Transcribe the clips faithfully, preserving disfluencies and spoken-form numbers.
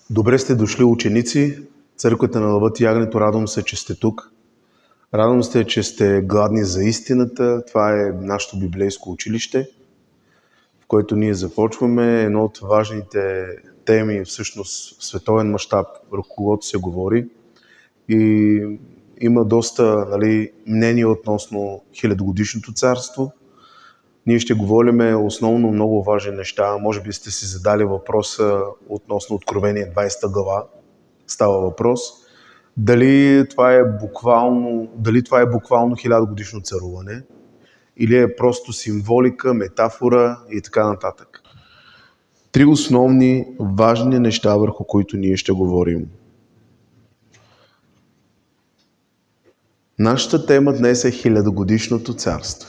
Добре сте дошли, ученици, църквата на лъвът и ягнето. Радвам се, че сте тук. Радвам се, че сте гладни за истината. Това е нашето библейско училище, в което ние започваме. Едно от важните теми, всъщност в световен мащаб, върху когото се говори. И има доста нали, мнения относно хилядогодишното царство. Ние ще говорим основно много важни неща. Може би сте си задали въпроса относно Откровение двадесета глава. Става въпрос. Дали това е буквално, дали това е буквално хилядогодишно царуване, или е просто символика, метафора и така нататък. Три основни важни неща, върху които ние ще говорим. Нашата тема днес е хилядогодишното царство.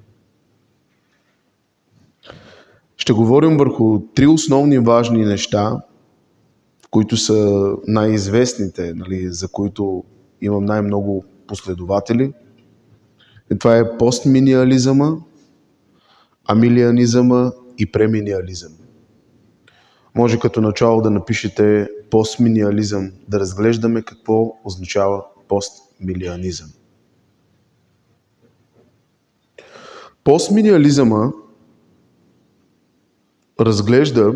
Ще говорим върху три основни важни неща, които са най-известните, нали, за които имам най-много последователи. И това е постмилениализъма, амилианизъма и премилениализъм. Може като начало да напишете постмилениализъм, да разглеждаме какво означава постмилениализъм. Постмилениализъма разглежда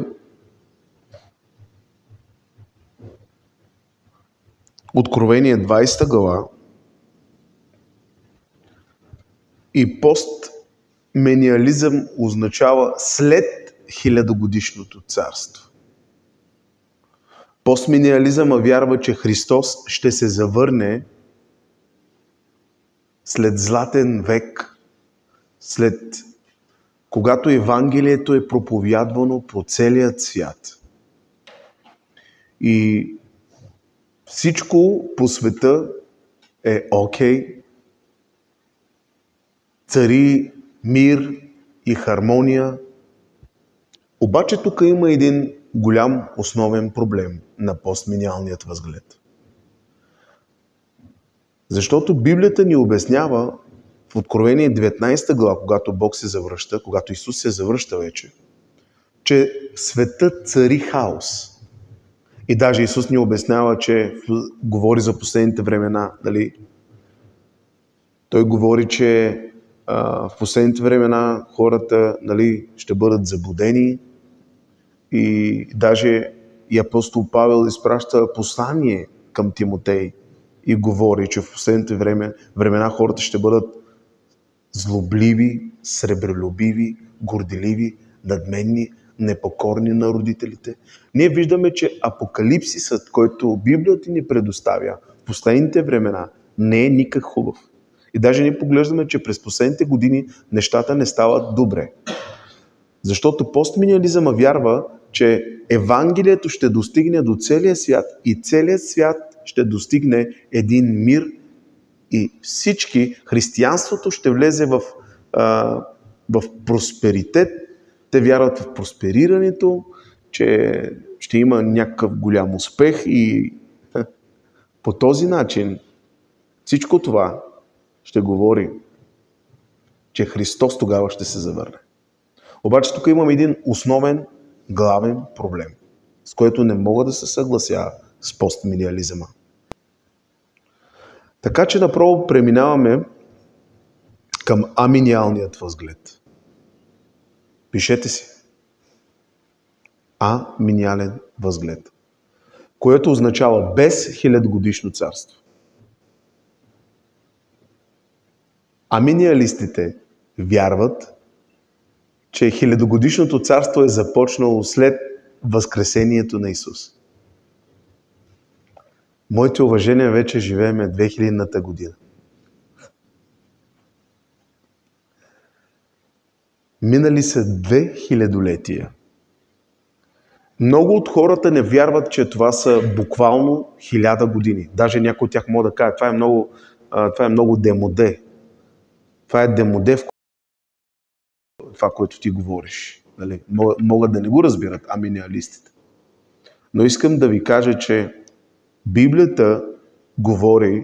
Откровение двадесета глава и постмилениализъм означава след хилядогодишното царство. Постмилениализъма вярва, че Христос ще се завърне след златен век, след когато Евангелието е проповядвано по целия свят. И всичко по света е окей. Цари мир и хармония. Обаче тук има един голям основен проблем на постмилениалният възглед. Защото Библията ни обяснява в Откровение деветнадесета глава, когато Бог се завръща, когато Исус се завръща вече, че светът цари хаос. И даже Исус ни обяснява, че говори за последните времена. Дали? Той говори, че а, в последните времена хората нали, ще бъдат заблудени. И даже и апостол Павел изпраща послание към Тимотей и говори, че в последните време, времена хората ще бъдат злобливи, сребролюбиви, горделиви, надменни, непокорни на родителите. Ние виждаме, че апокалипсисът, който Библията ни предоставя в последните времена, не е никак хубав. И даже ние поглеждаме, че през последните години нещата не стават добре. Защото постмилениализъма вярва, че Евангелието ще достигне до целия свят и целият свят ще достигне един мир и всички, християнството ще влезе в, а, в просперитет. Те вярват в просперирането, че ще има някакъв голям успех и по този начин всичко това ще говори, че Христос тогава ще се завърне. Обаче тук имам един основен, главен проблем, с който не мога да се съглася с постмилениализъма. Така че направо преминаваме към амилениалният възглед. Пишете си. Амилениален възглед. Което означава без хилядогодишно царство. Амилениалистите вярват, че хилядогодишното царство е започнало след възкресението на Исус. Моите уважения, вече живееме две хилядната година. Минали са две хилядолетия. Много от хората не вярват, че това са буквално хиляда години. Даже някой от тях може да каже, това е много, това е много демоде. Това е демоде, в това, което ти говориш. Нали? Могат да не го разбират амилениалистите. Но искам да ви кажа, че Библията говори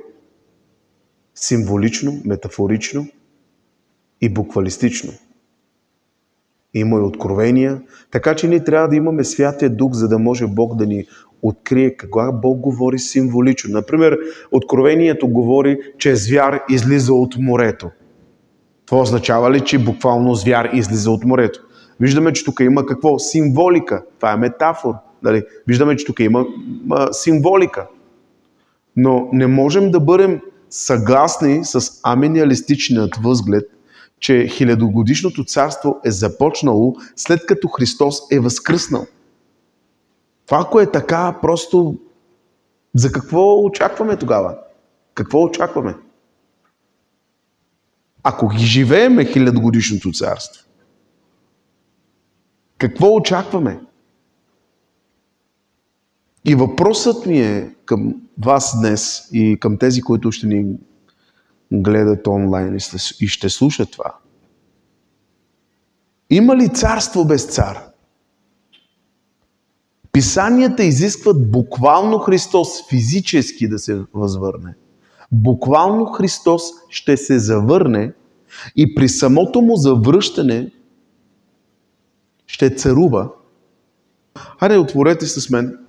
символично, метафорично и буквалистично. има и откровения, така че ние трябва да имаме Святия Дух, за да може Бог да ни открие кога Бог говори символично. Например, откровението говори, че звяр излиза от морето. Това означава ли, че буквално звяр излиза от морето? Виждаме, че тук има какво? Символика. Това е метафора. Дали? Виждаме, че тук има а, символика. Но не можем да бъдем съгласни с амениалистичният възглед, че хилядогодишното царство е започнало след като Христос е възкръснал. Това, ако е така, просто за какво очакваме тогава? Какво очакваме? Ако ги живееме хилядогодишното царство, какво очакваме? И въпросът ми е към вас днес и към тези, които ще ни гледат онлайн и ще слушат това. Има ли царство без цар? Писанията изискват буквално Христос физически да се възвърне. Буквално Христос ще се завърне и при самото му завръщане ще царува. Хайде, отворете с мен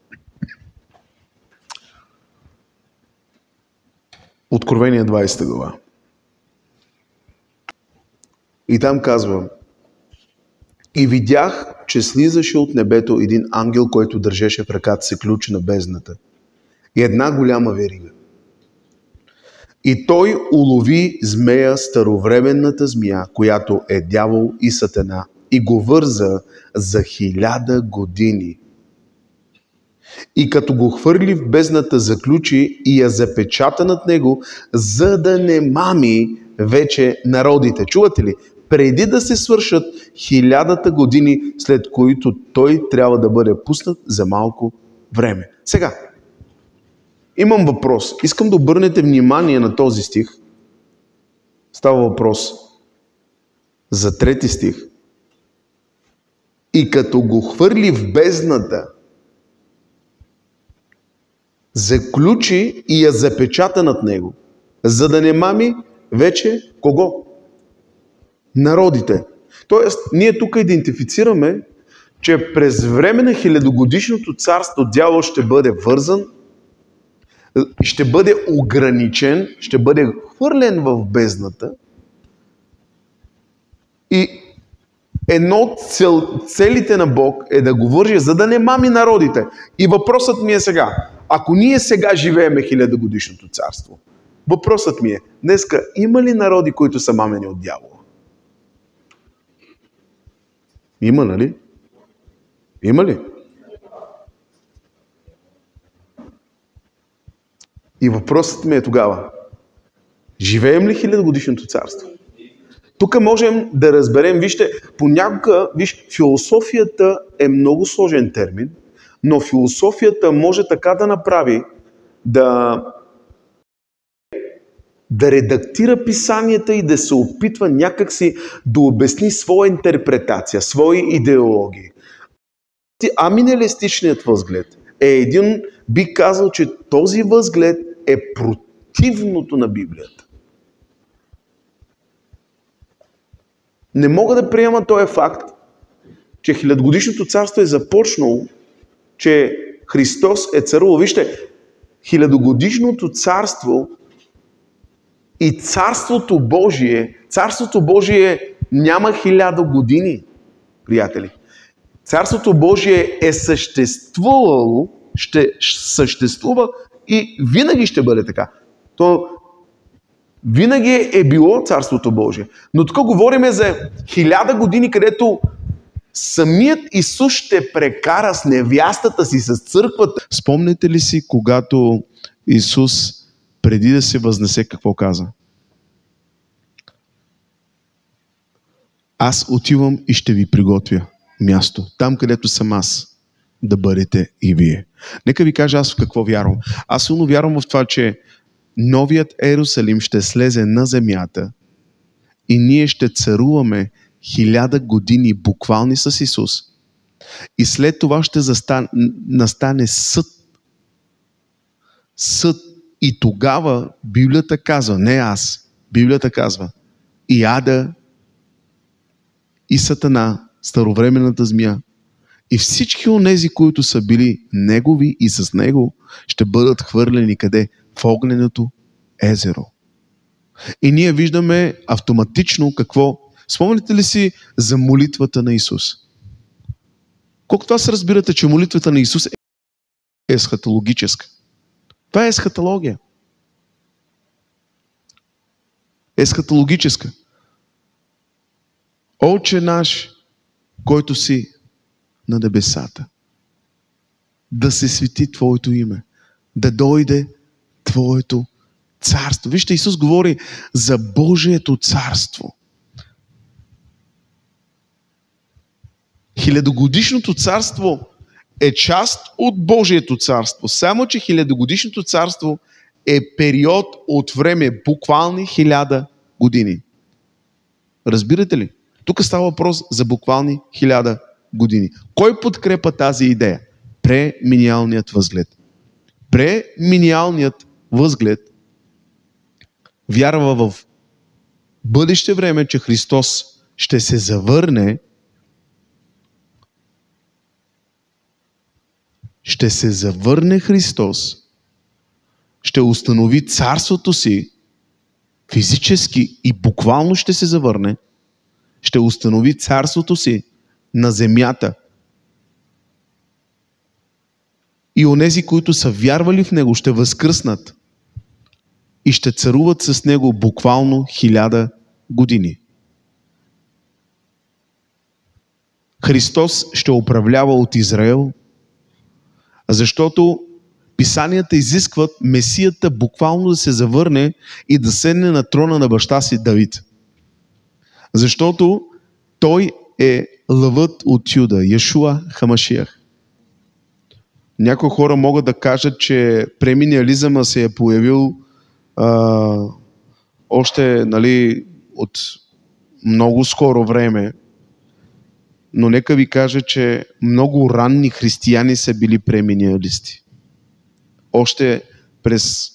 Откровение двадесета глава. И там казва: и видях, че слизаше от небето един ангел, който държеше в ръката си ключ на бездната и една голяма верига. И той улови змея, старовременната змия, която е дявол и сатана, и го върза за хиляда години. И като го хвърли в бездната, заключи и я запечата над него, за да не мами вече народите. Чувате ли? Преди да се свършат хилядата години, след които той трябва да бъде пуснат за малко време. Сега, имам въпрос. Искам да обърнете внимание на този стих. Става въпрос за трети стих. И като го хвърли в бездната, заключи и я запечата над него, за да не мами вече кого? Народите. Тоест, ние тук идентифицираме, че през време на хилядогодишното царство дявол ще бъде вързан, ще бъде ограничен, ще бъде хвърлен в бездната и едно от цел, целите на Бог е да го върже, за да не мами народите. И въпросът ми е сега, ако ние сега живееме хилядогодишното царство, въпросът ми е, днеска има ли народи, които са мамени от дявола? Има, нали? Има ли? И въпросът ми е тогава, живеем ли хилядогодишното царство? Тук можем да разберем, вижте, понякога, виж, философията е много сложен термин, но философията може така да направи, да, да редактира писанията и да се опитва някакси да обясни своя интерпретация, свои идеологии. Аминелистичният възглед е един, би казал, че този възглед е противното на Библията. Не мога да приема този факт, че хилядогодишното царство е започнало, че Христос е царувал. Вижте, хилядогодишното царство и царството Божие, царството Божие няма хиляда години, приятели. Царството Божие е съществувало, ще съществува и винаги ще бъде така. То винаги е било Царството Божие. Но тук говорим за хиляда години, където самият Исус ще прекара с невястата си, с църквата. Спомнете ли си, когато Исус преди да се възнесе, какво каза? Аз отивам и ще ви приготвя място. Там, където съм аз, да бъдете и вие. Нека ви кажа аз в какво вярвам. Аз силно вярвам в това, че новият Ерусалим ще слезе на земята и ние ще царуваме хиляда години буквални с Исус. И след това ще застане, настане съд. Съд. И тогава Библията казва, не аз, Библията казва, и ада, и Сатана старовременната змия. И всички онези, които са били негови и с него, ще бъдат хвърлени къде? В огненото езеро. И ние виждаме автоматично какво. Спомняте ли си за молитвата на Исус? Колко това се разбирате, че молитвата на Исус е есхатологическа? Това е есхатология. Есхатологическа. Отче наш, който си на небесата, да се свети Твоето име, да дойде Твоето царство. Вижте, Исус говори за Божието царство. Хилядогодишното царство е част от Божието царство. Само че хилядогодишното царство е период от време, буквални хиляда години. Разбирате ли? Тук става въпрос за буквални хиляда години. Кой подкрепа тази идея? Преминиалният възглед. Преминиалният възглед вярва в бъдеще време, че Христос ще се завърне, ще се завърне Христос, ще установи царството си, физически и буквално ще се завърне, ще установи царството си на земята. И онези, които са вярвали в Него, ще възкръснат и ще царуват с Него буквално хиляда години. Христос ще управлява от Израел, защото писанията изискват Месията буквално да се завърне и да седне на трона на баща си Давид. Защото той е лъвът от Юда, Йешуа Хамашиях. Някои хора могат да кажат, че преминиализъма се е появил а, още, нали, от много скоро време, но нека ви кажа, че много ранни християни са били преминиалисти. Още през,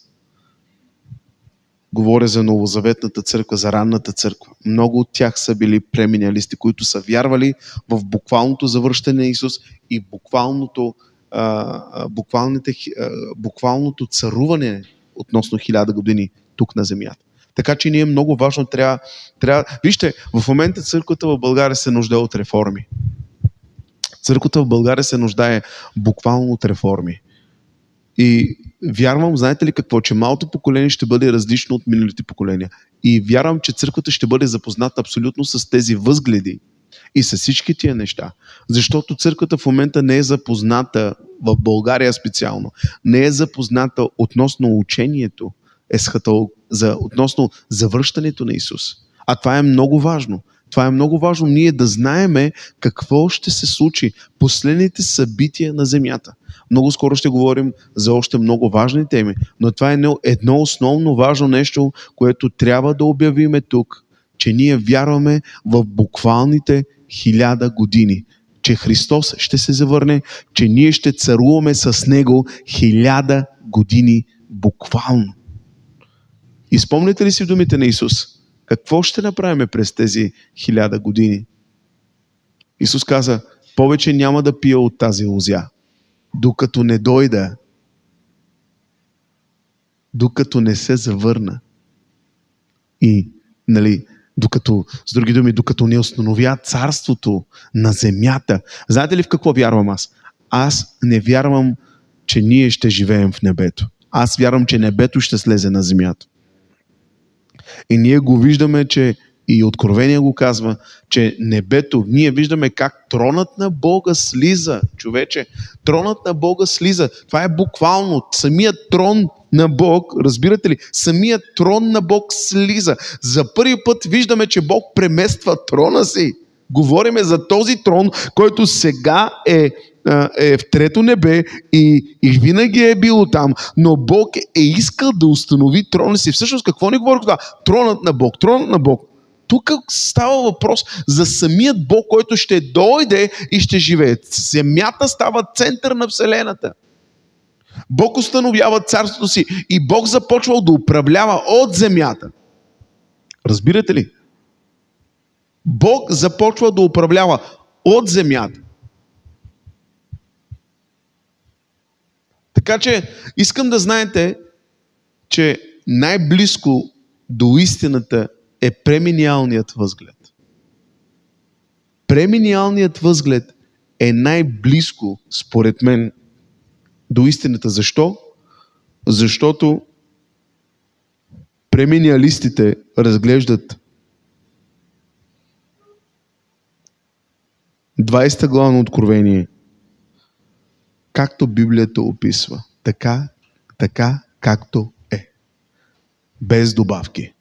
говоря за Новозаветната църква, за ранната църква, много от тях са били преминиалисти, които са вярвали в буквалното завръщане на Исус и буквалното, а, буквалните, а, буквалното царуване относно хиляда години тук на земята. Така че ние много важно трябва, трябва... Вижте, в момента църквата в България се нуждае от реформи. Църквата в България се нуждае буквално от реформи. И вярвам, знаете ли какво, че малото поколение ще бъде различно от миналите поколения. И вярвам, че църквата ще бъде запозната абсолютно с тези възгледи и с всички тия неща. Защото църквата в момента не е запозната, в България специално, не е запозната относно учението, есхатолог, за, относно завръщането на Исус. А това е много важно. Това е много важно ние да знаеме какво ще се случи последните събития на земята. Много скоро ще говорим за още много важни теми, но това е едно основно важно нещо, което трябва да обявиме тук, че ние вярваме в буквалните хиляда години, че Христос ще се завърне, че ние ще царуваме с Него хиляда години буквално. И спомняте ли си думите на Исус? Какво ще направим през тези хиляда години? Исус каза, повече няма да пия от тази лозя, докато не дойда, докато не се завърна. И, нали, докато, с други думи, докато не установя царството на земята. Знаете ли в какво вярвам аз? Аз не вярвам, че ние ще живеем в небето. Аз вярвам, че небето ще слезе на земята. И ние го виждаме, че и Откровение го казва, че небето, ние виждаме как тронът на Бога слиза, човече. Тронът на Бога слиза. Това е буквално. Самият трон на Бог, разбирате ли? Самият трон на Бог слиза. За първи път виждаме, че Бог премества трона си. Говориме за този трон, който сега е, е в трето небе и, и винаги е бил там, но Бог е искал да установи трона си. Всъщност какво ни говори това? Тронът на Бог, тронът на Бог. Тук става въпрос за самият Бог, който ще дойде и ще живее. Земята става център на Вселената. Бог установява царството си и Бог започвал да управлява от земята. Разбирате ли? Бог започва да управлява от земята. Така че искам да знаете, че най-близко до истината е преминиалният възглед. Преминиалният възглед е най-близко, според мен, до истината. Защо? Защото преминиалистите разглеждат двайсета глава на Откровение, както Библията описва. Така, така както е. Без добавки.